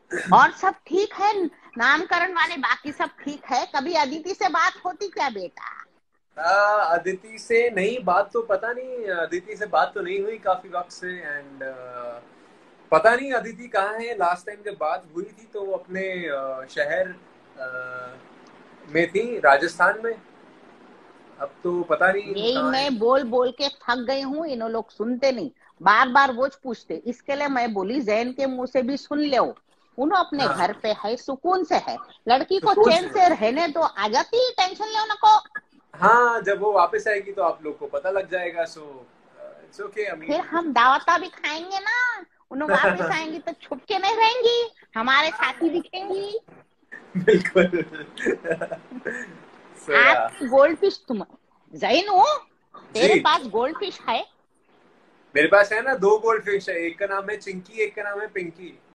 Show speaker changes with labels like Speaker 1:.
Speaker 1: और सब ठीक है? नामकरण वाले बाकी सब ठीक है? कभी अदिति से बात होती क्या बेटा?
Speaker 2: अदिति से नहीं, बात तो पता नहीं, अदिति से बात तो नहीं हुई काफी वक्त से। एंड पता नहीं अदिति कहाँ है। लास्ट टाइम जब बात हुई थी तो वो अपने शहर में थी, राजस्थान में। अब तो पता नहीं
Speaker 1: यही
Speaker 2: कहाँ है।
Speaker 1: मैं बोल बोल के थक गई हूँ, इन लोग सुनते नहीं, बार बार वो पूछते। इसके लिए मैं बोली जैन के मुंह से भी सुन लो। उन्होंने अपने घर
Speaker 2: हाँ,
Speaker 1: पे है, सुकून से है। लड़की को
Speaker 2: सुकून
Speaker 1: चैन
Speaker 2: से।
Speaker 1: से रहने दो, आ जाती, टेंशन लो नको।
Speaker 2: हाँ, जब वो वापस आएगी तो आप लोग को पता लग जाएगा। सो इट्स ओके, आई
Speaker 1: फिर
Speaker 2: मीन।
Speaker 1: हम दावता भी खाएंगे ना। उन्हें वापस आएंगी तो छुप के नहीं रहेंगी, हमारे साथी दिखेंगी।
Speaker 2: बिल्कुल। सो या।
Speaker 1: आज गोल्ड फिश तुम जैन हो, तेरे
Speaker 2: जी,
Speaker 1: पास गोल्ड फिश है?
Speaker 2: मेरे पास है ना, दो गोल्ड फिश है। एक का नाम है चिंकी, एक का नाम है पिंकी।